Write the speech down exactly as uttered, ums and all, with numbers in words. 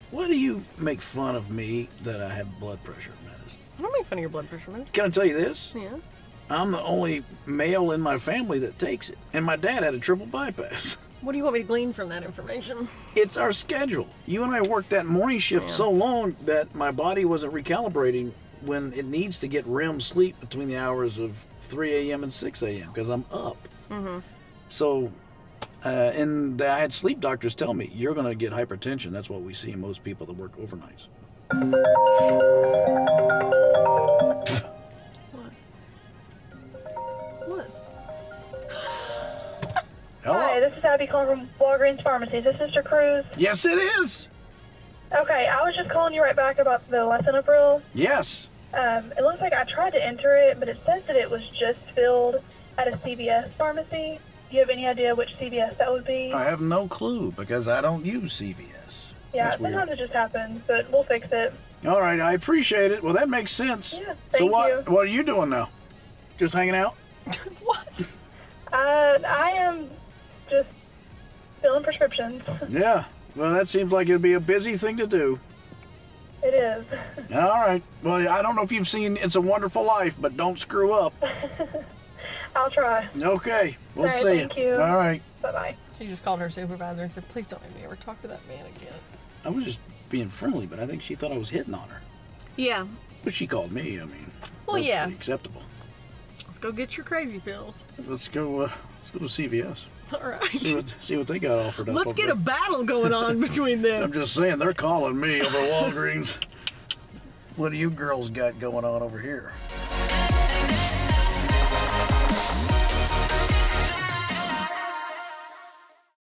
Why do you make fun of me that I have blood pressure medicine? I don't make fun of your blood pressure medicine. Can I tell you this? Yeah. I'm the only male in my family that takes it. And my dad had a triple bypass. What do you want me to glean from that information? It's our schedule. You and I worked that morning shift Yeah. so long that my body wasn't recalibrating when it needs to get R E M sleep between the hours of three A M and six A M because I'm up. Mm-hmm. So, uh, and I had sleep doctors tell me, you're going to get hypertension. That's what we see in most people that work overnights. What? What? Hello? Hi, this is Abby calling from Walgreens Pharmacy. Is this Mister Cruz? Yes, it is. Okay, I was just calling you right back about the lisinopril. Yes. Um, it looks like I tried to enter it, but it says that it was just filled at a C V S pharmacy. Do you have any idea which C V S that would be? I have no clue because I don't use C V S. Yeah, That's sometimes weird. it just happens, but we'll fix it. All right, I appreciate it. Well, that makes sense. Yeah, so thank what, you. what are you doing now? Just hanging out? What? Uh, I am just filling prescriptions. Yeah. Well, that seems like it'd be a busy thing to do. It is. All right. Well, I don't know if you've seen It's a Wonderful Life, but don't screw up. I'll try. Okay. We'll All right, see thank you. you. All right. Bye-bye. She just called her supervisor and said, please don't make me ever talk to that man again. I was just being friendly, but I think she thought I was hitting on her. Yeah. But she called me. I mean, Well, that's yeah. pretty acceptable. Let's go get your crazy pills. Let's go. Uh, let's go to C V S. All right. See what, see what they got offered up. Let's over get there. a battle going on between them. I'm just saying, they're calling me over Walgreens. What do you girls got going on over here?